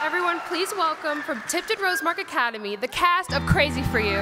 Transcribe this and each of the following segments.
Everyone, please welcome from Tipton Rosemark Academy, the cast of Crazy for You.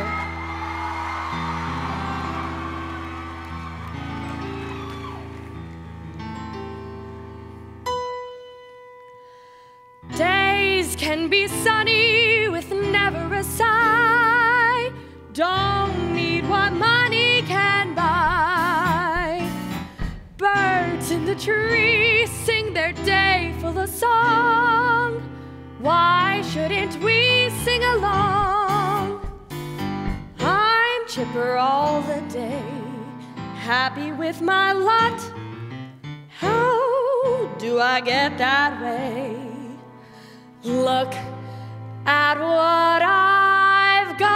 Days can be sunny with never a sigh. Don't need what money can buy. Birds in the trees sing their day full of song. Why shouldn't we sing along? I'm chipper all the day, happy with my lot. How do I get that way? Look at what I've got.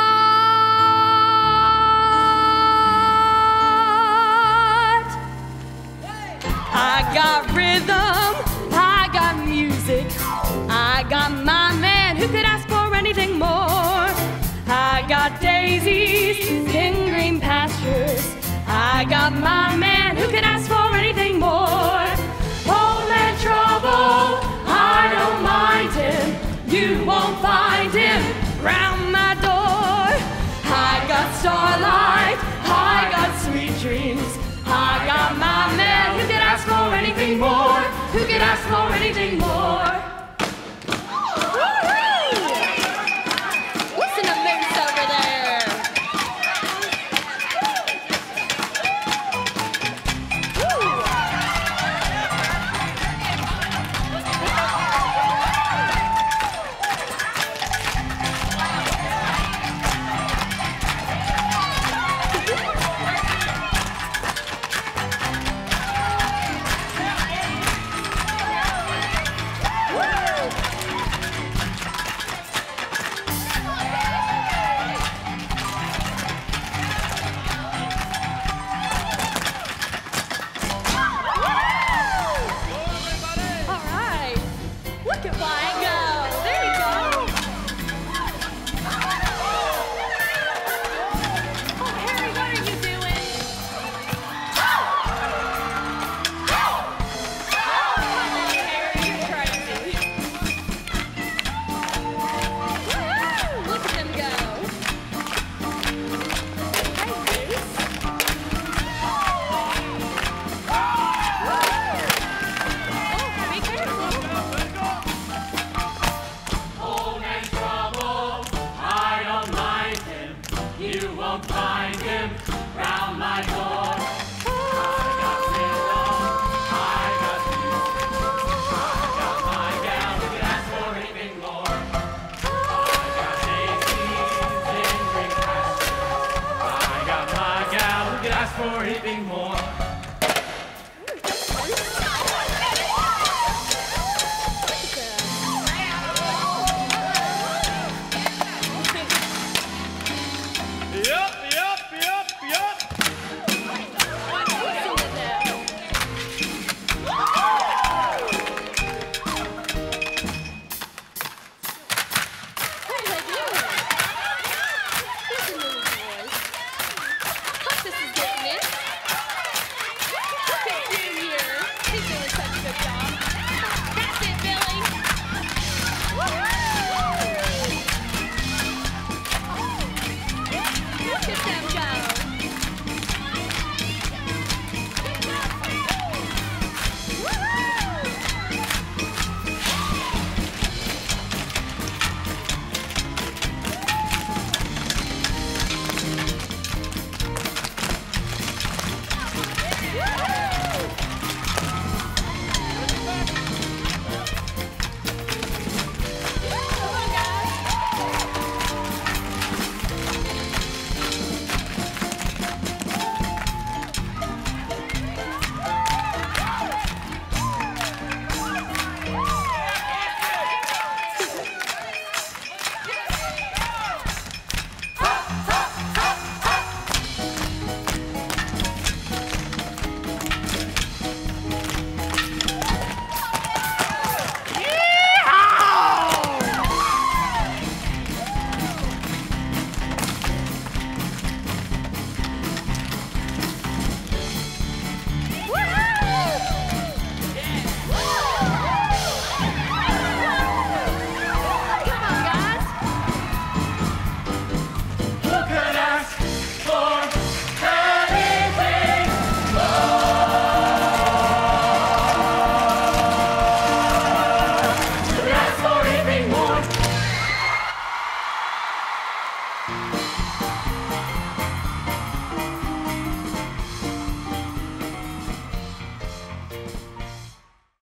I got rhythm, I got music, I got my man who could ask for anything more. I got daisies in green pastures, I got my man who could ask for anything more. Old man trouble, I don't mind him, you won't find him round my door. I got starlight, I got sweet dreams, I got my man who could ask for anything more, who could ask for anything more.